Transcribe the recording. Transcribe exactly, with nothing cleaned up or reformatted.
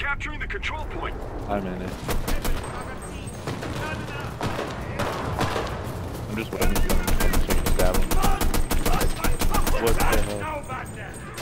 capturing the control point. I'm in it. I'm just waiting for him to stab him. What the hell?